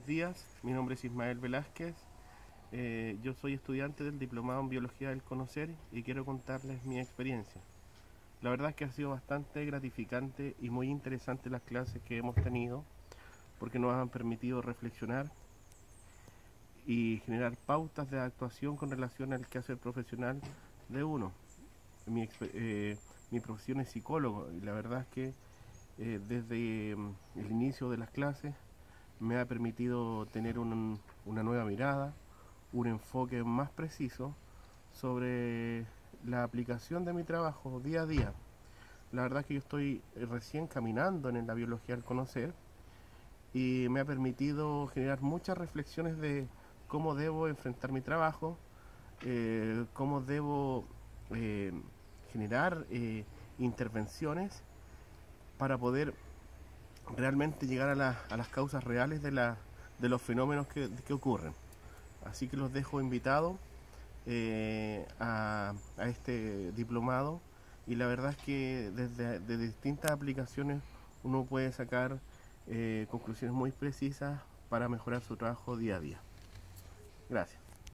días, mi nombre es Ismael Velázquez, yo soy estudiante del Diplomado en Biología del Conocer y quiero contarles mi experiencia. La verdad es que ha sido bastante gratificante y muy interesante las clases que hemos tenido porque nos han permitido reflexionar y generar pautas de actuación con relación al quehacer profesional de uno. Mi profesión es psicólogo y la verdad es que desde el inicio de las clases me ha permitido tener una nueva mirada, un enfoque más preciso sobre la aplicación de mi trabajo día a día. La verdad es que yo estoy recién caminando en la biología al conocer y me ha permitido generar muchas reflexiones de cómo debo enfrentar mi trabajo, cómo debo eh, generar intervenciones para poder realmente llegar a las causas reales de los fenómenos que ocurren. Así que los dejo invitados a este diplomado y la verdad es que desde distintas aplicaciones uno puede sacar conclusiones muy precisas para mejorar su trabajo día a día. Gracias.